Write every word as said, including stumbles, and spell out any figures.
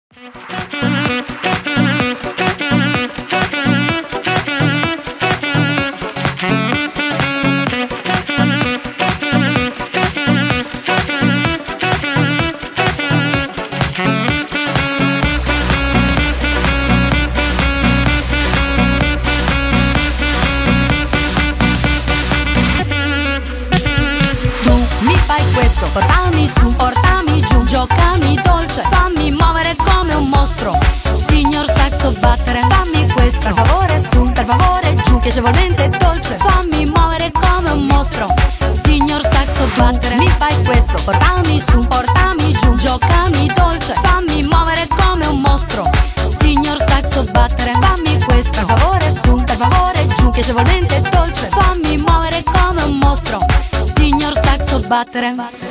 Portami su, portami giù, giocami dolce, fammi muovere come un mostro. Signor saxo battere, fammi questo, per favore su, per favore giù, piacevolmente dolce, fammi muovere come un mostro. Signor saxo battere, mi fai questo, portami su, portami giù, giocami dolce, fammi muovere come un mostro. Signor saxo battere, fammi questo, per favore su, per favore giù, piacevolmente dolce, fammi muovere come un mostro. Signor saxo battere.